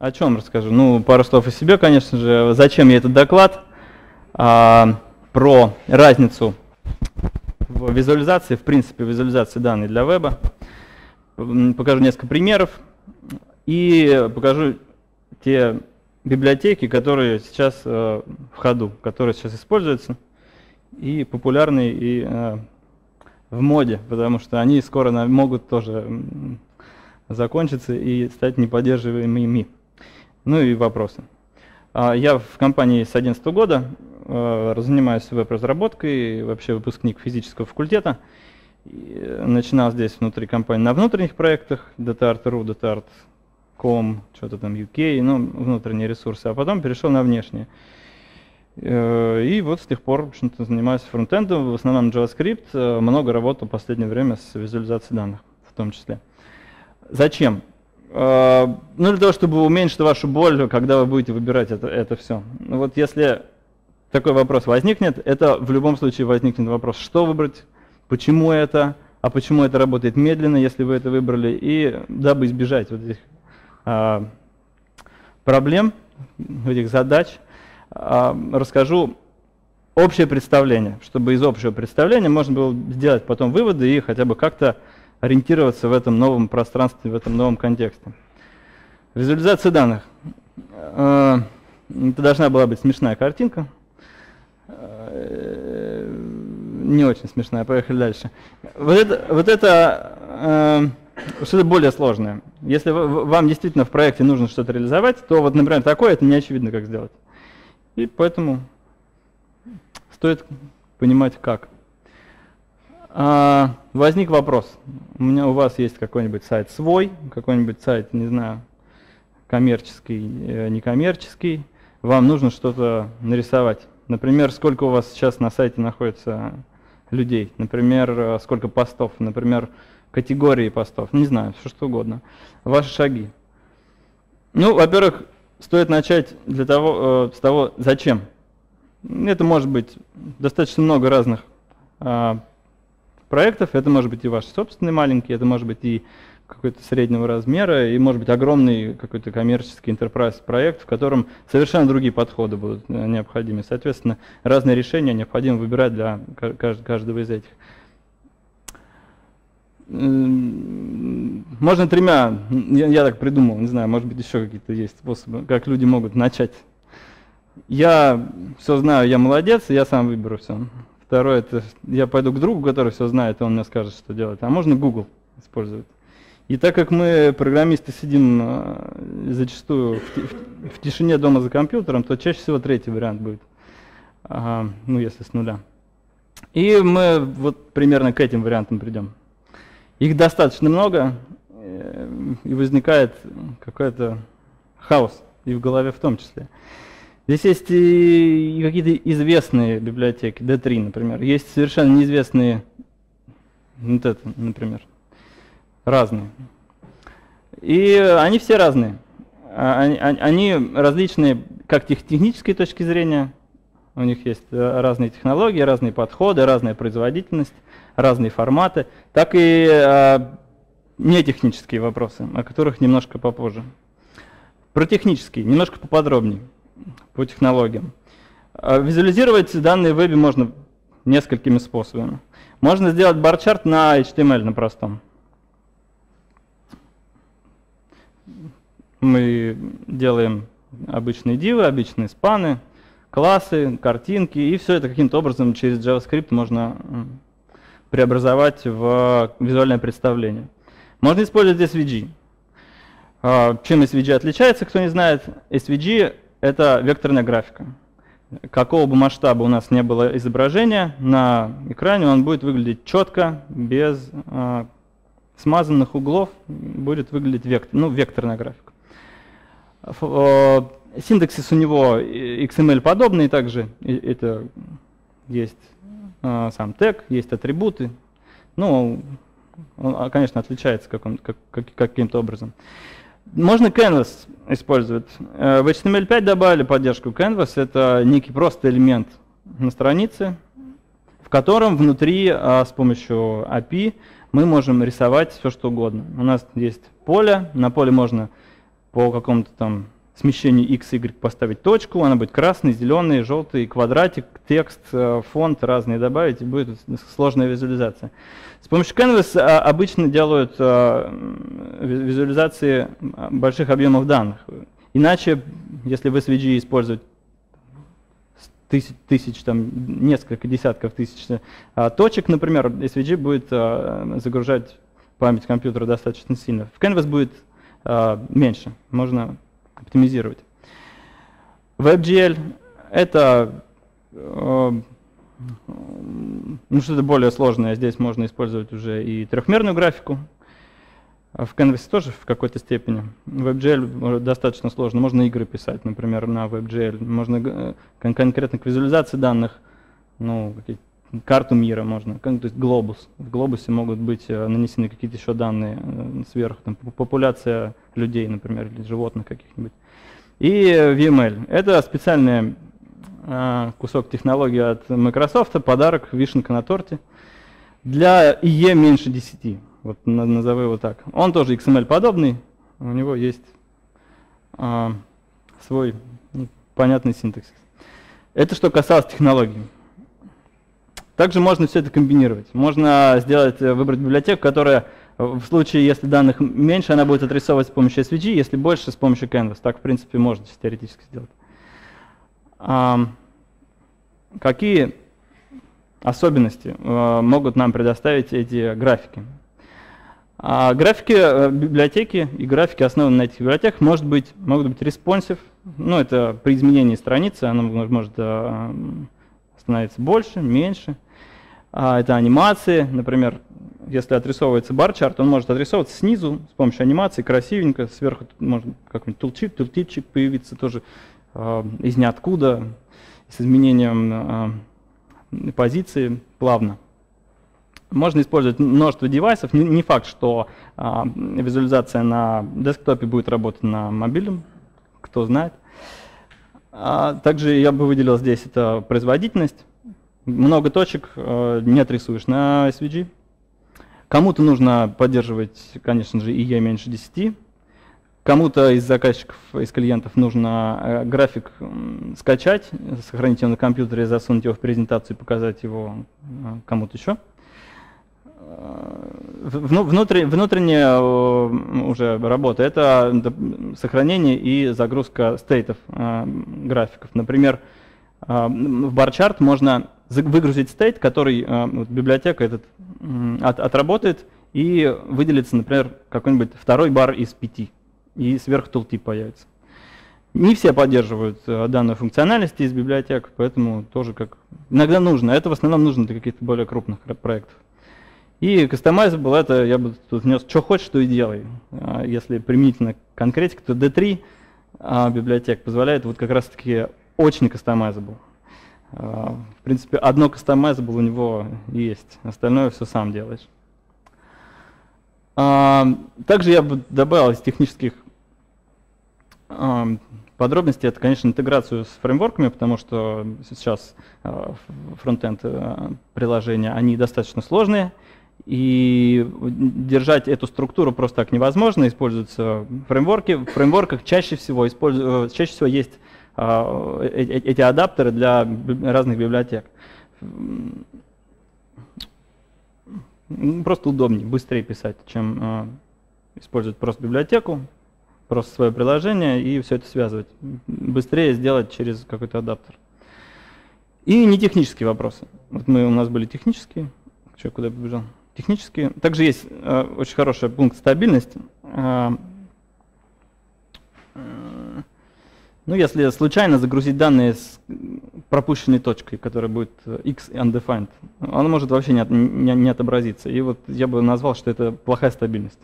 О чем расскажу? Ну, пару слов о себе, конечно же. Зачем я этот доклад? Про разницу в визуализации, в принципе, визуализации данных для веба. Покажу несколько примеров и покажу те библиотеки, которые сейчас в ходу, которые сейчас используются, и популярны, и в моде, потому что они скоро могут тоже закончиться и стать неподдерживаемыми. Ну и вопросы. Я в компании с 2011 года занимаюсь веб-разработкой, вообще выпускник физического факультета. Начинал здесь внутри компании на внутренних проектах, DataArt.ru, DataArt.com, что-то там UK, ну, внутренние ресурсы, а потом перешел на внешние. И вот с тех пор, в общем-то, занимаюсь фронтендом, в основном JavaScript, много работал в последнее время с визуализацией данных в том числе. Зачем? Ну, для того, чтобы уменьшить вашу боль, когда вы будете выбирать это все. Вот если такой вопрос возникнет, это в любом случае возникнет вопрос, что выбрать, почему это, а почему это работает медленно, если вы это выбрали, и дабы избежать вот этих проблем, этих задач, расскажу общее представление, чтобы из общего представления можно было сделать потом выводы и хотя бы как-то ориентироваться в этом новом пространстве, в этом новом контексте. Визуализация данных. Это должна была быть смешная картинка. Не очень смешная, поехали дальше. Вот это что-то более сложное. Если вам действительно в проекте нужно что-то реализовать, то вот, например, такое, это не очевидно, как сделать. И поэтому стоит понимать, как. Возник вопрос. У вас есть какой-нибудь сайт свой, какой-нибудь сайт, не знаю, коммерческий, некоммерческий. Вам нужно что-то нарисовать. Например, сколько у вас сейчас на сайте находится людей. Например, сколько постов. Например, категории постов. Не знаю, все что угодно. Ваши шаги. Ну, во-первых, стоит начать с того, зачем. Это может быть достаточно много разных проектов. Это может быть и ваши собственные маленькие, это может быть и какой-то среднего размера, и может быть огромный какой-то коммерческий enterprise проект, в котором совершенно другие подходы будут необходимы. Соответственно, разные решения необходимо выбирать для каждого из этих. Можно тремя, я так придумал, не знаю, может быть еще какие-то есть способы, как люди могут начать. Я все знаю, я молодец, я сам выберу все. Второе, это я пойду к другу, который все знает, и он мне скажет, что делать. А можно Google использовать. И так как мы, программисты, сидим зачастую в тишине дома за компьютером, то чаще всего третий вариант будет, ну если с нуля. И мы вот примерно к этим вариантам придем. Их достаточно много, и возникает какой-то хаос, и в голове в том числе. Здесь есть и какие-то известные библиотеки, D3, например. Есть совершенно неизвестные, вот это, например, разные. И они все разные. Они различные как с технической точки зрения, у них есть разные технологии, разные подходы, разная производительность, разные форматы, так и нетехнические вопросы, о которых немножко попозже. Про технические, немножко поподробнее. По технологиям. Визуализировать данные в вебе можно несколькими способами. Можно сделать барчарт на HTML, на простом. Мы делаем обычные дивы, обычные спаны, классы, картинки, и все это каким-то образом через JavaScript можно преобразовать в визуальное представление. Можно использовать SVG. Чем SVG отличается, кто не знает? SVG — это векторная графика. Какого бы масштаба у нас не было изображения, на экране он будет выглядеть четко, без смазанных углов, будет выглядеть векторная графика. Синтаксис у него XML-подобный также. Это есть сам тег, есть атрибуты. Ну, он, конечно, отличается каким-то образом. Можно Canvas использовать. В HTML5 добавили поддержку Canvas. Это некий просто элемент на странице, в котором внутри с помощью API мы можем рисовать все, что угодно. У нас есть поле, на поле можно по какому-то там смещению x, y поставить точку, она будет красный, зеленый, желтый, квадратик, текст, фонд разные добавить, и будет сложная визуализация. С помощью Canvas обычно делают визуализации больших объемов данных. Иначе, если в SVG использовать там, несколько десятков тысяч точек, например, SVG будет загружать память компьютера достаточно сильно. В Canvas будет меньше, можно оптимизировать. WebGL — это что-то более сложное. Здесь можно использовать уже и трехмерную графику. В Canvas тоже в какой-то степени. WebGL достаточно сложно. Можно игры писать, например, на WebGL. Можно конкретно к визуализации данных, ну, карту мира можно, то есть глобус. В глобусе могут быть нанесены какие-то еще данные сверху, там, популяция людей, например, или животных каких-нибудь. И VML. Это специальный кусок технологии от Microsoft, подарок, вишенка на торте. Для IE меньше 10. Вот назову его так. Он тоже XML подобный, у него есть свой понятный синтаксис. Это что касалось технологий. Также можно все это комбинировать. Можно выбрать библиотеку, которая в случае, если данных меньше, она будет отрисовывать с помощью SVG, если больше, с помощью Canvas. Так, в принципе, можно теоретически сделать. Какие особенности могут нам предоставить эти графики? Графики библиотеки и графики, основанные на этих библиотеках, могут быть responsive. Ну, это при изменении страницы, она может становиться больше, меньше. Это анимации. Например, если отрисовывается бар-чарт, он может отрисовываться снизу с помощью анимации, красивенько. Сверху может какой-нибудь тултипчик появиться тоже из ниоткуда, с изменением позиции плавно. Можно использовать множество девайсов. Не факт, что визуализация на десктопе будет работать на мобильном, кто знает. Также я бы выделил здесь это производительность. Много точек не отрисуешь на SVG. Кому-то нужно поддерживать, конечно же, IE меньше 10. Кому-то из заказчиков, из клиентов нужно график скачать, сохранить его на компьютере, засунуть его в презентацию и показать его кому-то еще. Внутренняя уже работа — это сохранение и загрузка стейтов графиков. Например, в барчарт можно выгрузить стейт, который библиотека отработает, и выделится, например, какой-нибудь второй бар из 5, и сверху тултип появится. Не все поддерживают данную функциональность из библиотек, поэтому тоже иногда нужно. Это в основном нужно для каких-то более крупных проектов. И customizable — это я бы тут внес, что хочешь, то и делай. Если применительно к конкретике, то D3 библиотек позволяет вот как раз-таки очень customizable. В принципе, одно customizable у него есть, остальное все сам делаешь. Также я бы добавил из технических подробностей, это, конечно, интеграцию с фреймворками, потому что сейчас фронтенд приложения, они достаточно сложные, и держать эту структуру просто так невозможно, используются фреймворки. В фреймворках чаще всего есть эти адаптеры для разных библиотек. Просто удобнее, быстрее писать, чем использовать просто библиотеку, просто свое приложение и все это связывать. Быстрее сделать через какой-то адаптер. И не технические вопросы. Вот у нас были технические. Куда я побежал? Технические. Также есть очень хороший пункт стабильность. Ну, если случайно загрузить данные с пропущенной точкой, которая будет x undefined, она может вообще не отобразиться. И вот я бы назвал, что это плохая стабильность.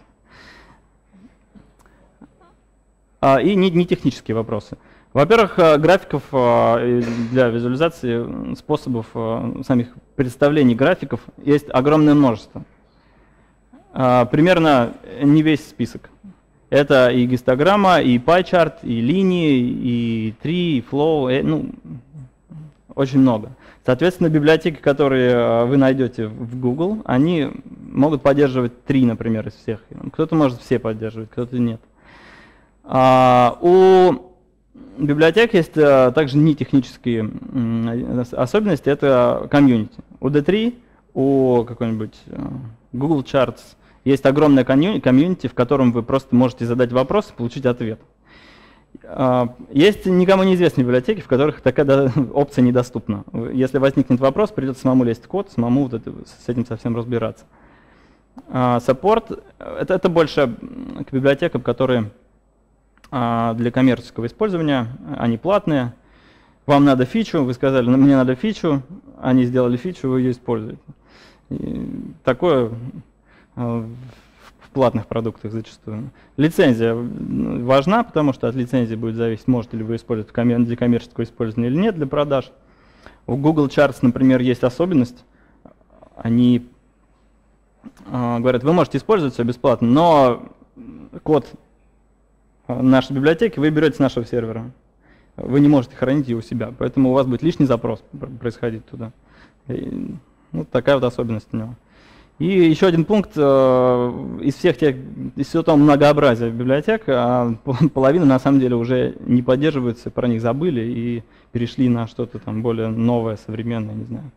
И не технические вопросы. Во-первых, графиков для визуализации, способов самих представлений графиков есть огромное множество. Примерно не весь список. Это и гистограмма, и pie-chart, и линии, и tree, и flow, ну, очень много. Соответственно, библиотеки, которые вы найдете в Google, они могут поддерживать 3, например, из всех. Кто-то может все поддерживать, кто-то нет. У библиотек есть также не технические особенности, это комьюнити. У D3, у какой-нибудь Google Charts есть огромное комьюнити, в котором вы просто можете задать вопрос и получить ответ. Есть никому неизвестные библиотеки, в которых такая опция недоступна. Если возникнет вопрос, придется самому лезть в код, самому с этим совсем разбираться. Саппорт это больше к библиотекам, которые для коммерческого использования, они платные. Вам надо фичу, вы сказали, мне надо фичу, они сделали фичу, вы ее используете. И такое в платных продуктах зачастую. Лицензия важна, потому что от лицензии будет зависеть, можете ли вы использовать для коммерческого использования или нет, для продаж. У Google Charts, например, есть особенность. Они говорят, вы можете использовать все бесплатно, но код нашей библиотеки вы берете с нашего сервера. Вы не можете хранить его у себя, поэтому у вас будет лишний запрос происходить туда. И, такая вот особенность у него. И еще один пункт, из всего того многообразия библиотек, половина на самом деле уже не поддерживается, про них забыли и перешли на что-то там более новое, современное, не знаю.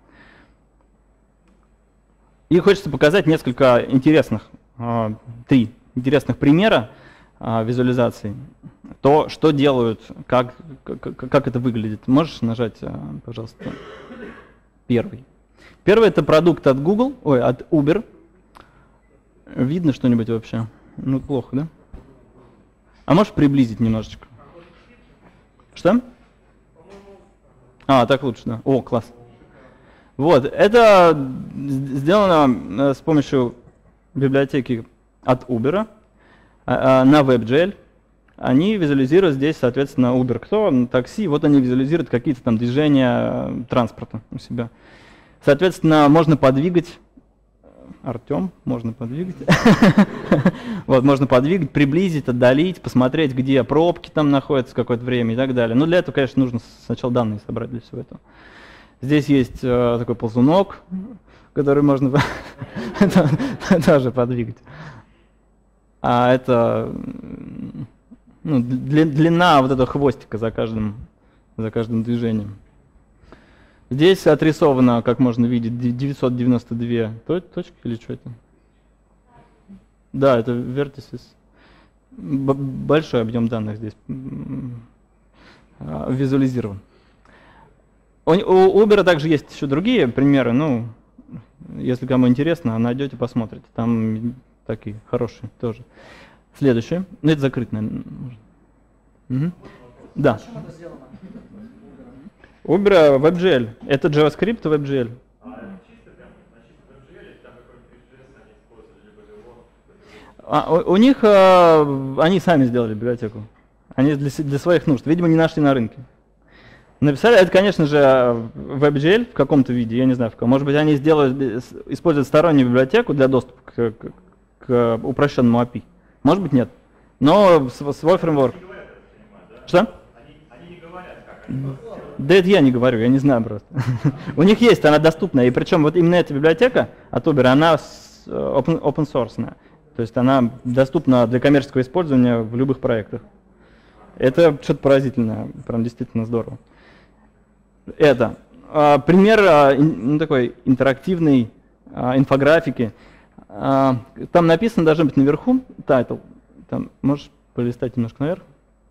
И хочется показать несколько интересных, 3 интересных примера визуализации. То, что делают, как это выглядит. Можешь нажать, пожалуйста, первый. Первый это продукт от Google, от Uber. Видно что-нибудь вообще? Ну, плохо, да? А можешь приблизить немножечко? Что? Так лучше, да. О, класс. Вот, это сделано с помощью библиотеки от Uber на WebGL. Они визуализируют здесь, соответственно, Uber кто, такси, вот они визуализируют какие-то там движения транспорта у себя. Соответственно, можно подвигать, Артем, можно подвигать, вот, можно подвигать, приблизить, отдалить, посмотреть, где пробки там находятся какое-то время и так далее. Но для этого, конечно, нужно сначала данные собрать для всего этого. Здесь есть такой ползунок, который можно тоже подвигать. А это длина вот этого хвостика за каждым движением. Здесь отрисовано, как можно видеть, 992 точки или что это? Да, это vertices. Большой объем данных здесь визуализирован. У Uber также есть еще другие примеры, если кому интересно, найдете, посмотрите. Там такие хорошие тоже. Следующее. Это закрыто, наверное. Угу. Да. Uber WebGL. Это JavaScript WebGL. У них они сами сделали библиотеку. Они для своих нужд. Видимо, не нашли на рынке. Написали, это, конечно же, WebGL в каком-то виде, я не знаю в каком. Может быть, они используют стороннюю библиотеку для доступа к упрощенному API. Может быть, нет. Но свой фреймворк. Что? Они не говорят, как. Да это я не говорю, я не знаю просто. У них есть, она доступна. И причем вот именно эта библиотека от Uber, она open source. То есть она доступна для коммерческого использования в любых проектах. Это что-то поразительное, прям действительно здорово. Это пример такой интерактивной инфографики. Там написано, должно быть наверху, title. Там можешь полистать немножко наверх.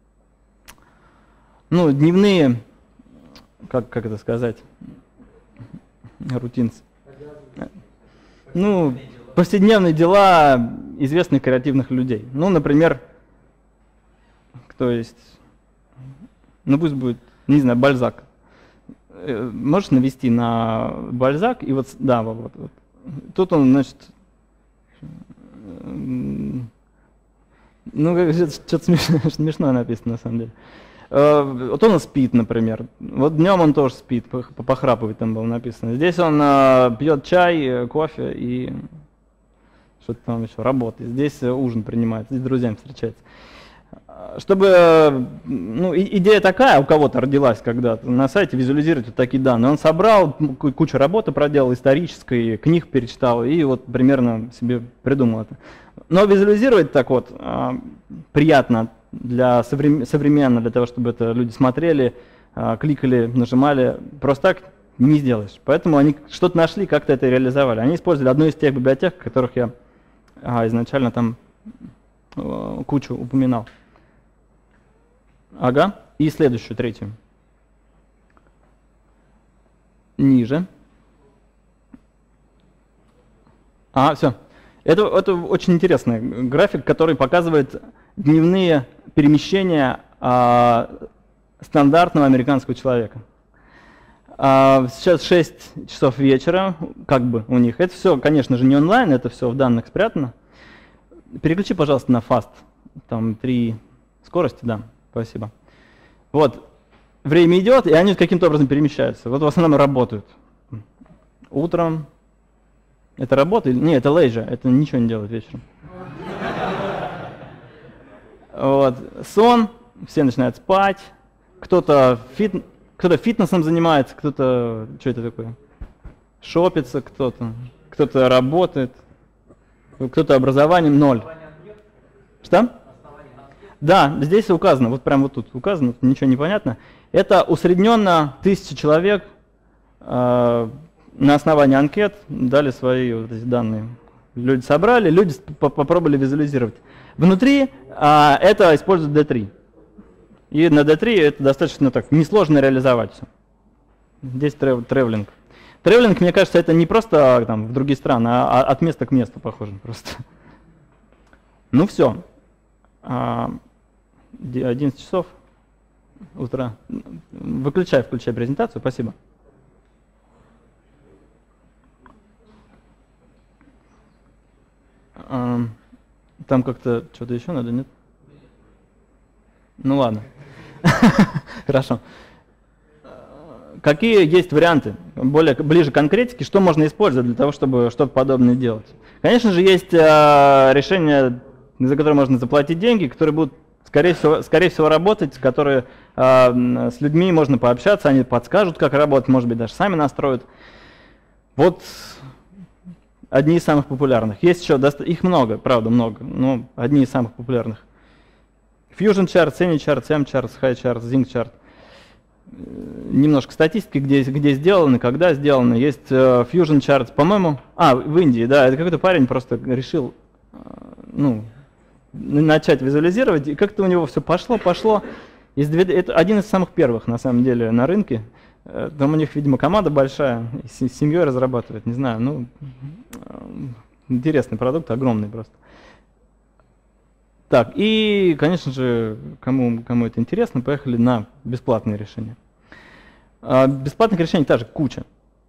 Дневные, как это сказать, рутинс. Повседневные дела известных креативных людей. Например, кто есть, пусть будет, не знаю, Бальзак. Можешь навести на Бальзак, и вот. Тут он, значит, что-то смешное написано на самом деле. Вот он спит, например. Вот днем он тоже спит, похрапывает там было написано. Здесь он пьет чай, кофе и что-то там еще, работает. Здесь ужин принимает, здесь с друзьями встречается. Чтобы, идея такая у кого-то родилась когда-то, на сайте визуализировать вот такие данные. Он собрал, кучу работы проделал, исторической, книг перечитал и вот примерно себе придумал это. Но визуализировать так вот приятно, современно, для того, чтобы это люди смотрели, кликали, нажимали, просто так не сделаешь. Поэтому они что-то нашли, как-то это реализовали. Они использовали одну из тех библиотек, которых я изначально там кучу упоминал. Ага. И следующую, третью. Ниже. Все. Это очень интересный график, который показывает дневные перемещения стандартного американского человека. Сейчас 6 часов вечера, как бы у них. Это все, конечно же, не онлайн, это все в данных спрятано. Переключи, пожалуйста, на fast. Там 3 скорости, да, спасибо. Вот, время идет, и они каким-то образом перемещаются. Вот в основном работают. Утром. Это работа? Не, это leisure, это ничего не делает вечером. Вот. Сон, все начинают спать, кто-то фитнесом занимается, кто-то, что это такое? Шопится кто-то работает, кто-то образованием 0. Что? Да, здесь указано, вот прямо вот тут указано, ничего не понятно. Это усредненно 1000 человек на основании анкет дали свои вот эти данные. Люди собрали, люди попробовали визуализировать. Внутри это используют D3. И на D3 это достаточно так несложно реализовать все. Здесь тревелинг. Тревелинг, мне кажется, это не просто там, в другие страны, а от места к месту похоже просто. Ну все. 11 часов утра. Включай презентацию, спасибо. Там как-то что-то еще надо, нет? Ну ладно. Хорошо. Какие есть варианты, ближе к конкретике, что можно использовать для того, чтобы что-то подобное делать? Конечно же, есть решения, за которые можно заплатить деньги, которые будут, скорее всего работать, которые с людьми можно пообщаться, они подскажут, как работать, может быть, даже сами настроят. Вот одни из самых популярных. Есть еще, их много, правда, много, но одни из самых популярных. Fusion Chart, AnyChart, MChart, HighChart, ZingChart. Немножко статистики, где сделано, когда сделано. Есть Fusion Chart, по-моему, в Индии, да, это какой-то парень просто решил, начать визуализировать, и как-то у него все пошло. Это один из самых первых, на самом деле, на рынке. Там у них, видимо, команда большая, с семьей разрабатывает, не знаю, интересный продукт, огромный просто. Так, и, конечно же, кому это интересно, поехали на бесплатные решения. Бесплатных решений также куча.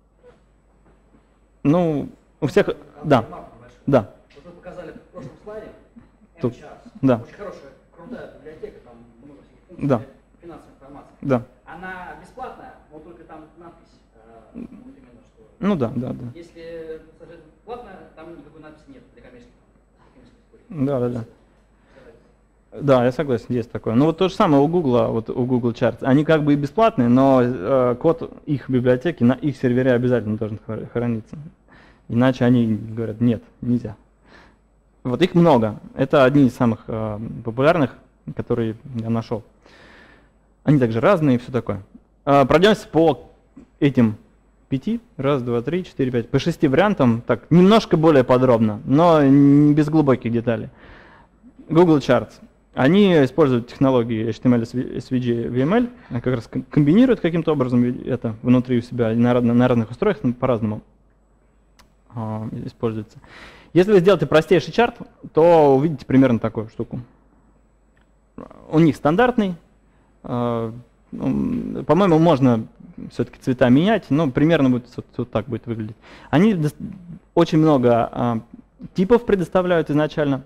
У всех, да. Вот вы показали в прошлом слайде, MChart. Да. Очень хорошая, крутая библиотека, там много всяких функций, да. Финансовой информации. Да. Она бесплатная, но только там надпись, именно что. Да. Если платная, там никакой надписи нет для коммерческих историй. Да. Да, я согласен, есть такое. Вот то же самое у Google, у Google Charts. Они как бы и бесплатные, но код их библиотеки на их сервере обязательно должен храниться. Иначе они говорят, нет, нельзя. Вот их много. Это одни из самых популярных, которые я нашел. Они также разные и все такое. Пройдемся по этим 5, раз, два, три, 4, 5, по 6 вариантам, так, немножко более подробно, но не без глубоких деталей. Google Charts. Они используют технологии HTML, SVG, VML, как раз комбинируют каким-то образом это внутри у себя, на разных устройствах по-разному используется. Если вы сделаете простейший чарт, то увидите примерно такую штуку. У них стандартный, по-моему, можно все-таки цвета менять, но примерно вот так будет выглядеть. Они очень много типов предоставляют изначально.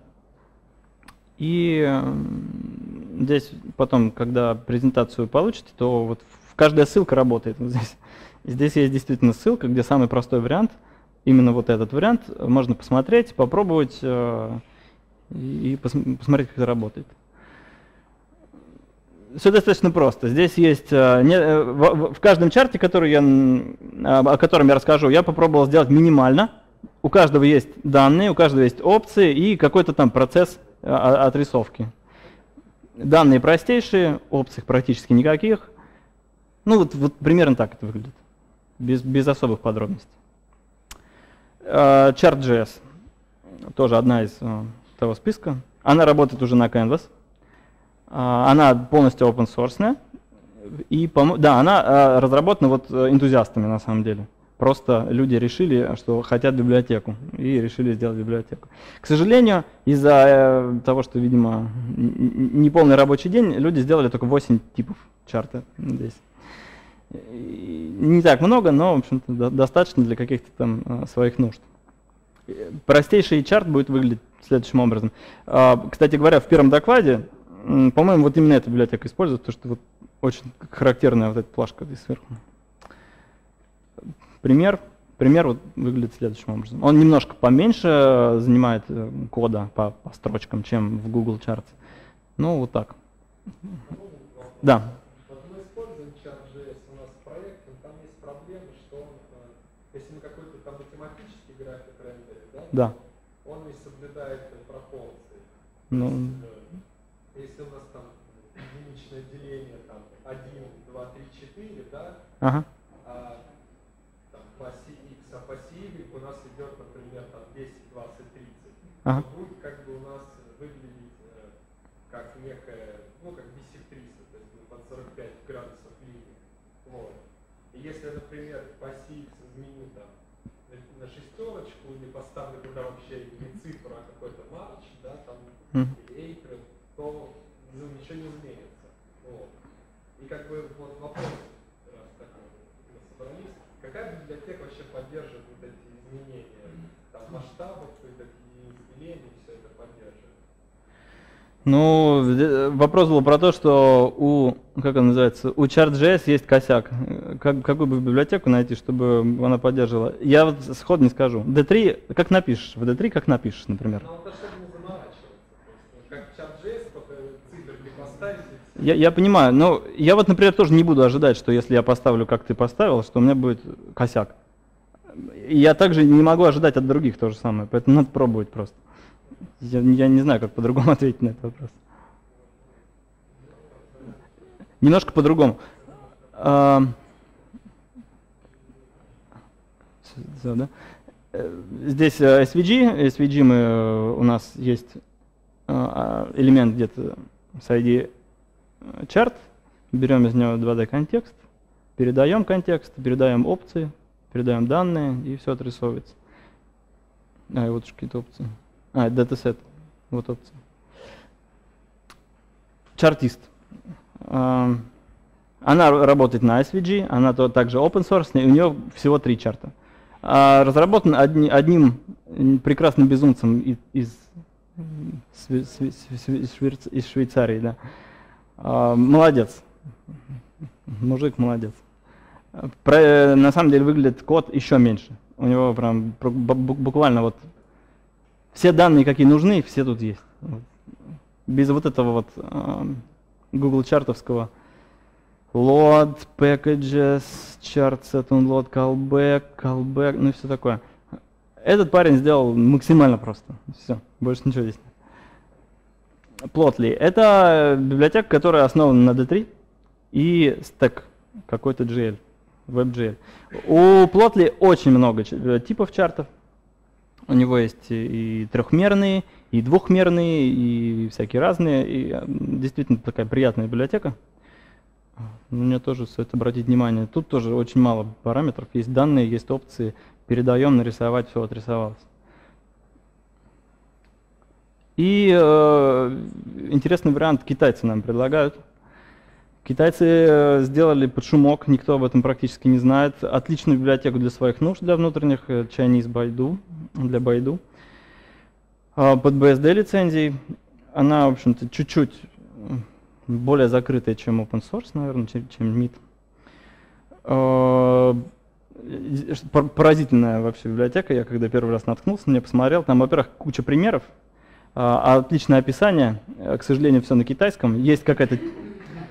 И здесь потом, когда презентацию получите, то вот каждая ссылка работает. Вот здесь есть действительно ссылка, где самый простой вариант, именно вот этот вариант, можно посмотреть, попробовать и посмотреть, как это работает. Все достаточно просто. Здесь есть, в каждом чарте, о котором я расскажу, я попробовал сделать минимально у каждого есть данные, у каждого есть опции и какой-то там процесс отрисовки. Данные простейшие, опций практически никаких. Ну вот примерно так это выглядит, без особых подробностей. Chart.js, тоже одна из того списка. Она работает уже на Canvas. Она полностью open source. И, да, она разработана вот энтузиастами на самом деле. Просто люди решили, что хотят библиотеку, и решили сделать библиотеку. К сожалению, из-за того, что, видимо, неполный рабочий день, люди сделали только 8 типов чарта здесь. Не так много, но, в общем-то, достаточно для каких-то там своих нужд. Простейший чарт будет выглядеть следующим образом. Кстати говоря, в первом докладе, по-моему, вот именно эта библиотека используется, потому что вот очень характерная вот эта плашка здесь сверху. Пример вот выглядит следующим образом. Он немножко поменьше занимает кода по строчкам, чем в Google Charts. Ну, вот так. Да. Вот мы используем Chart.js у нас в проекте, там есть проблема, что он, если мы какой-то там математический график рендерим, да? Он не соблюдает пропорции. Ну, если у нас там единичное деление там 1, 2, 3, 4, да? Ага. Там по оси x, а по оси y у нас идет, например, там 10, 20, 30. Ага. Будет как бы у нас выглядеть как некая, ну как биссектриса, то есть под 45 градусов линии. Вот. И если, например, по оси x изменю там на шестерочку или поставлю туда вообще не цифру, а какой-то марч, да, там или acre, то ну, ничего не изменится. Вот. И как бы вот вопрос, раз такой мы собрались, какая библиотека вообще поддерживает вот эти изменения, там масштабов, изделений, все это поддерживает? Ну, вопрос был про то, что как он называется, у Chart.js есть косяк. Какую бы библиотеку найти, чтобы она поддерживала? Я вот сходу не скажу. D3, как напишешь? В D3 как напишешь, например? Ну, это чтобы не заморачиваться. Как Chart.js, только циферки поставить. Я понимаю, но я вот, например, тоже не буду ожидать, что если я поставлю, как ты поставил, что у меня будет косяк. И я также не могу ожидать от других то же самое, поэтому надо пробовать просто. Я не знаю, как по-другому ответить на этот вопрос. Немножко по-другому. Здесь SVG у нас есть элемент где-то с ID chart, берем из него 2D контекст, передаем контекст, передаем опции, передаем данные, и все отрисовывается. И вот какие-то опции. Датасет, вот опция. Чартист. Она работает на SVG, она также open source, и у нее всего 3 чарта. Разработан одним прекрасным безумцем из Швейцарии, да. Молодец. Мужик молодец. На самом деле выглядит код еще меньше. У него прям буквально вот все данные, какие нужны, все тут есть. Без вот этого вот Google чартовского load, packages, chart set unload, callback, ну и все такое. Этот парень сделал максимально просто. Все, больше ничего здесь нет. Plotly — это библиотека, которая основана на D3 и stack какой-то GL, WebGL. У Plotly очень много типов чартов. У него есть и трехмерные, и двухмерные, и всякие разные. И действительно такая приятная библиотека. На нее тоже стоит обратить внимание. Тут тоже очень мало параметров. Есть данные, есть опции. Передаем, нарисовать, все отрисовалось. И интересный вариант китайцы нам предлагают. Китайцы сделали под шумок, никто об этом практически не знает. Отличную библиотеку для своих нужд, для внутренних, Chinese Baidu, для Baidu. Под BSD лицензией. Она, в общем-то, чуть-чуть более закрытая, чем open source, наверное, чем MIT. Поразительная вообще библиотека. Я когда первый раз наткнулся, мне посмотрел, там, во-первых, куча примеров, отличное описание, к сожалению, все на китайском. Есть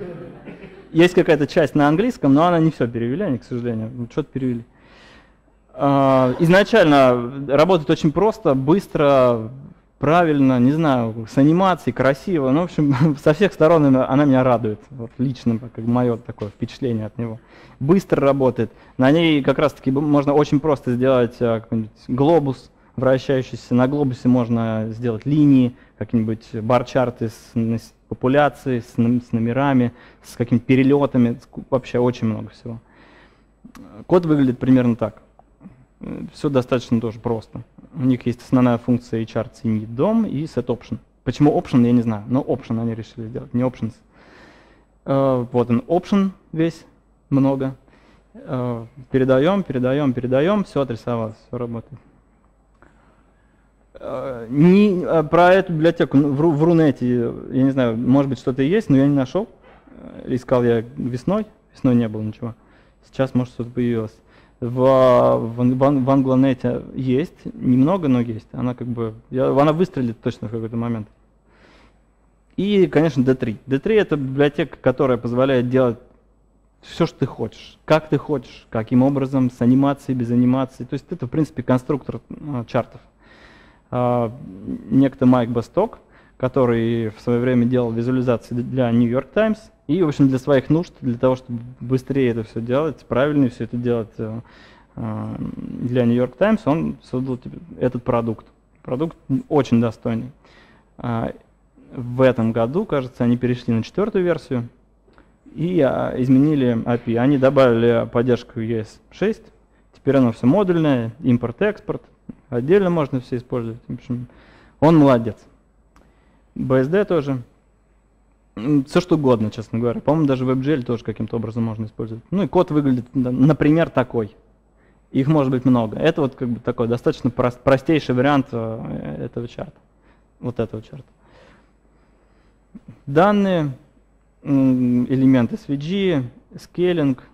какая-то часть на английском, но она не все перевели, они, к сожалению, что-то перевели. Изначально работает очень просто, быстро, правильно, не знаю, с анимацией, красиво. Ну, в общем, со всех сторон она меня радует. Вот лично, как мое такое впечатление от него. Быстро работает. На ней как раз-таки можно очень просто сделать какой-нибудь глобус вращающийся. На глобусе можно сделать линии, какие-нибудь бар-чарты с популяцией, с номерами, с какими-то перелетами. Вообще очень много всего. Код выглядит примерно так. Все достаточно тоже просто. У них есть основная функция HR init DOM и setOption. Почему option, я не знаю, но option они решили сделать, не options. Вот он, option весь, много. Передаем, все отрисовалось, все работает. Про эту библиотеку в Рунете, я не знаю, может быть что-то есть, но я не нашел. Искал я весной не было ничего. Сейчас, может, что-то появилось. В AngloNet есть, немного, но есть. Она она выстрелит точно в какой-то момент. И, конечно, D3. D3 это библиотека, которая позволяет делать все, что ты хочешь, каким образом, с анимацией, без анимации. То есть это, в принципе, конструктор чартов. Некто Майк Басток, который в свое время делал визуализации для New York Times, и, в общем, для своих нужд, для того, чтобы быстрее это все делать, правильнее все это делать для New York Times, он создал этот продукт. Продукт очень достойный. В этом году, кажется, они перешли на 4-ю версию и изменили API. Они добавили поддержку ES6, теперь оно все модульное, импорт-экспорт, отдельно можно все использовать. В общем, он молодец. BSD тоже. Все что угодно, честно говоря. По-моему, даже WebGL тоже каким-то образом можно использовать. Ну и код выглядит, например, такой. Их может быть много. Это вот как бы такой достаточно простейший вариант этого чарта. Вот этого чарта. Данные, элементы SVG, скейлинг.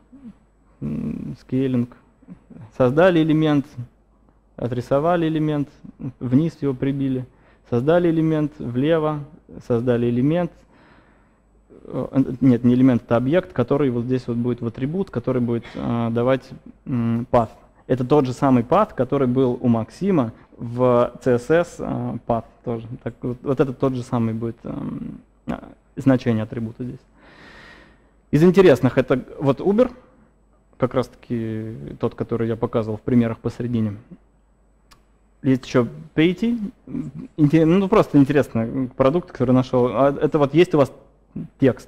Создали элемент, отрисовали элемент, вниз его прибили. Создали элемент, влево, создали элемент. Нет, не элемент, это объект, который вот здесь вот будет в атрибут, который будет давать path. Это тот же самый path, который был у Максима в CSS path тоже. Так, вот это тот же самый будет значение атрибута здесь. Из интересных это вот Uber, как раз таки тот, который я показывал в примерах посередине. Есть еще Payty, ну просто интересный продукт, который нашел. Это вот есть у вас текст,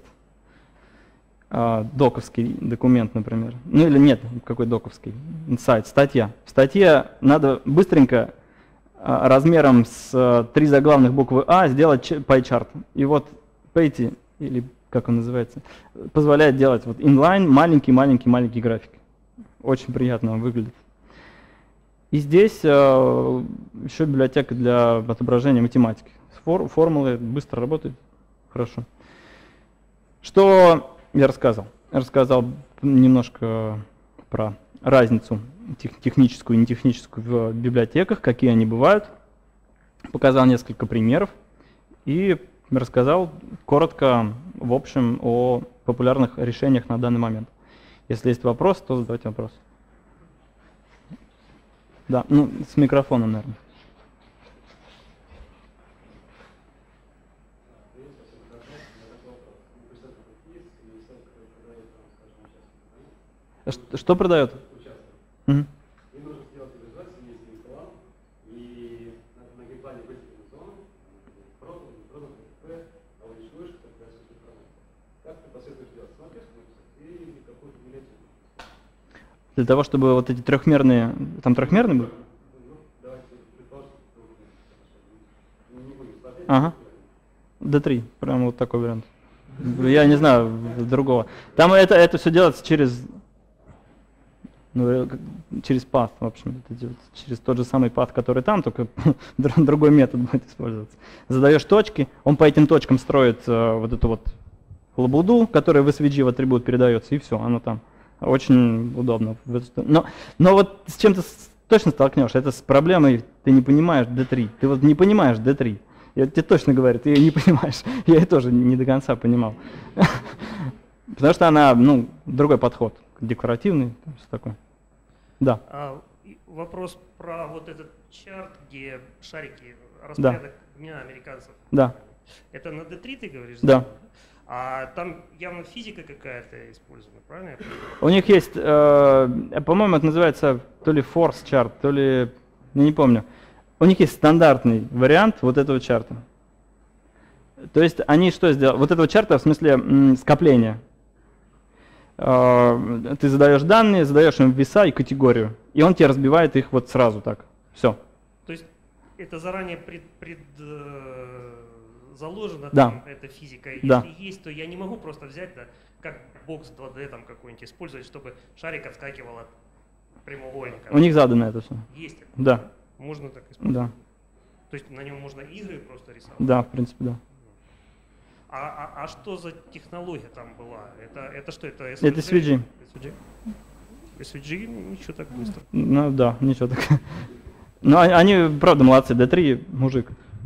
доковский документ, например. Ну или нет, какой доковский? Сайт, статья. В статье надо быстренько размером с 3 заглавных буквы А сделать pie-chart. И вот Payty, или как он называется, позволяет делать вот inline маленький график. Очень приятно он выглядит. И здесь еще библиотека для отображения математики. Формулы быстро работают, хорошо. Что я рассказал? Я рассказал немножко про разницу техническую и нетехническую в библиотеках, какие они бывают. Показал несколько примеров и рассказал коротко, в общем, о популярных решениях на данный момент. Если есть вопрос, то задавайте вопрос. Да, ну, с микрофоном, наверное. Что продает? Угу. Для того, чтобы вот эти трехмерные, там трехмерные были? Ага. D3, прям вот такой вариант. Я не знаю другого. Там это все делается через path, в общем, это делается через тот же самый path, который там, только другой метод будет использоваться. Задаешь точки, он по этим точкам строит вот эту вот лабуду, которая в SVG в атрибут передается, и все, оно там. Очень удобно. Но вот с чем ты точно столкнешься, это с проблемой, ты не понимаешь D3. Ты вот не понимаешь D3. Я тебе точно говорю, ты ее не понимаешь. Я ее тоже не до конца понимал. Потому что она, другой подход, декоративный, все такое. Да. И вопрос про вот этот чарт, где шарики, распорядок дня американцев. Да. Это на D3 ты говоришь? Да. А там явно физика какая-то использована, правильно? Я понимаю? У них есть, по-моему, это называется то ли force chart, то ли, я не помню. У них есть стандартный вариант вот этого чарта. То есть они что сделали? Вот этого чарта в смысле скопления. Ты задаешь данные, задаешь им веса и категорию, и он тебе разбивает их вот сразу так. Все. То есть это заранее заложено, Да. там, эта физика. Да. Если есть, то я не могу просто взять, да, как бокс 2D там какой-нибудь использовать, чтобы шарик отскакивал от прямоугольника. У них задано это все. Есть это? Да. Можно так использовать? Да. То есть на нем можно игры просто рисовать? Да, в принципе, да. А что за технология там была? Это что? Это SVG? Это SVG. SVG? SVG? Ничего так быстро. Ну да, ничего так. Но они, правда, молодцы. D3 мужик.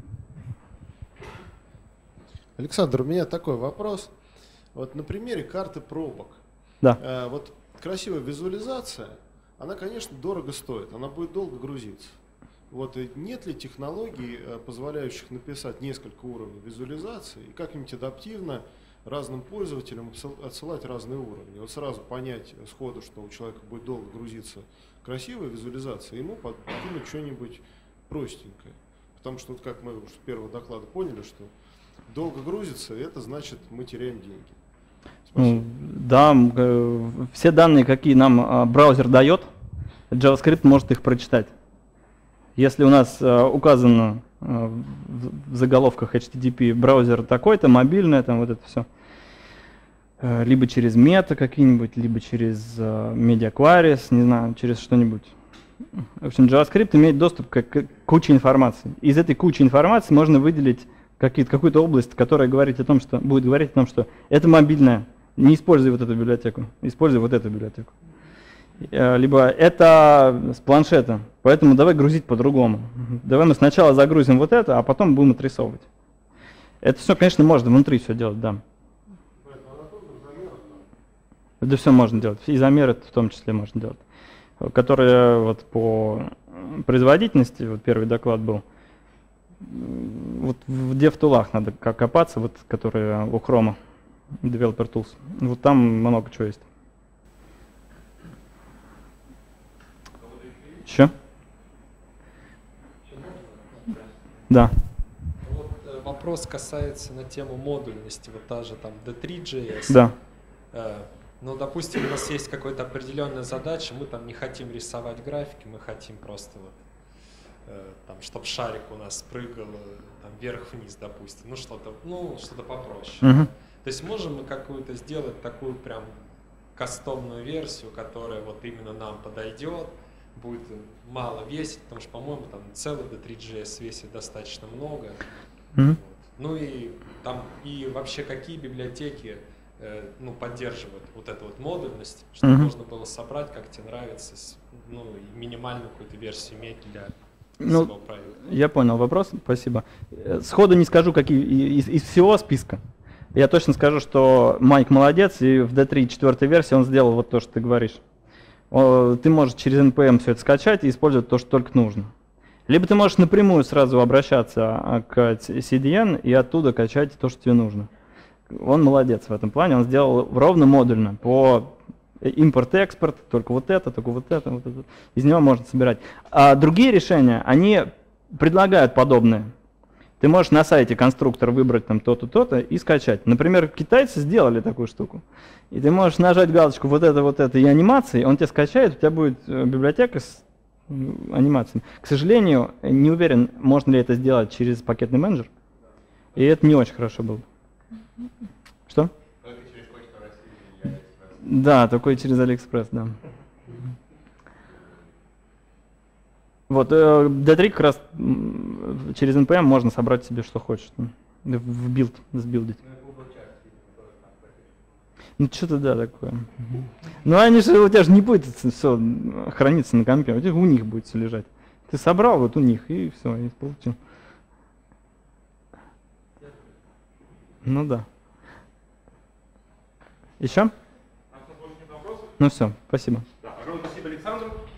Александр, у меня такой вопрос. Вот на примере карты пробок. Да. Вот красивая визуализация, она, конечно, дорого стоит, она будет долго грузиться. Вот, и нет ли технологий, позволяющих написать несколько уровней визуализации и как-нибудь адаптивно разным пользователям отсылать разные уровни? Вот сразу понять сходу, что у человека будет долго грузиться красивая визуализация, ему подкинуть что-нибудь простенькое. Потому что, вот как мы уже с первого доклада поняли, что долго грузится, это значит, мы теряем деньги. Спасибо. Да, все данные, какие нам браузер дает, JavaScript может их прочитать. Если у нас указано в заголовках HTTP браузер такой-то, мобильный, там вот это все, либо через мета какие-нибудь, либо через media queries, не знаю, через что-нибудь. В общем, JavaScript имеет доступ к куче информации. Из этой кучи информации можно выделить какую-то область, которая говорит о том, что будет говорить о том, что это мобильное, не используй вот эту библиотеку, используй вот эту библиотеку. Либо это с планшета, поэтому давай грузить по-другому. Давай мы сначала загрузим вот это, а потом будем отрисовывать. Это все, конечно, можно внутри все делать, да. Это все можно делать, и замеры в том числе можно делать. Которые вот по производительности, вот первый доклад был, вот в DevTool'ах надо копаться, вот, которые у Chrome, Developer Tools. Вот там много чего есть. Еще? Да. Вот вопрос касается на тему модульности, вот та же там D3.js. Да. Ну, допустим, у нас есть какая-то определенная задача, мы там не хотим рисовать графики, мы хотим просто вот, там, чтобы шарик у нас прыгал там, вверх-вниз, допустим, ну что-то попроще. То есть можем мы какую-то сделать такую прям кастомную версию, которая вот именно нам подойдет, будет мало весить, потому что, по-моему, там целый D3.js весит достаточно много. Вот. Ну и там и вообще какие библиотеки ну, поддерживают вот эту вот модульность, чтобы можно было собрать, как тебе нравится, ну, и минимальную какую-то версию иметь для своего проекта. Я понял вопрос, спасибо. Сходу не скажу, какие из всего списка. Я точно скажу, что Майк молодец, и в D3 4 версии он сделал вот то, что ты говоришь. Ты можешь через NPM все это скачать и использовать то, что только нужно. Либо ты можешь напрямую сразу обращаться к CDN и оттуда качать то, что тебе нужно. Он молодец в этом плане, он сделал ровно модульно, по импорт-экспорт, только вот это, вот это. Из него можно собирать. А другие решения, они предлагают подобное. Ты можешь на сайте конструктор выбрать там то-то, то-то и скачать. Например, китайцы сделали такую штуку. И ты можешь нажать галочку вот это и анимации, он тебе скачает, у тебя будет библиотека с анимациями. К сожалению, не уверен, можно ли это сделать через пакетный менеджер. И это не очень хорошо было. Что? Только через Почту России или AliExpress. Да, только через AliExpress, да. Вот, D3 как раз через NPM можно собрать себе что хочешь. В билд, сбилдить. Ну, что-то да, такое. Ну, они же, у тебя же не будет все храниться на компе, у них будет все лежать. Ты собрал вот у них, и все, и получил. Ну да. Еще? Ну все, спасибо. Да, огромное спасибо Александру.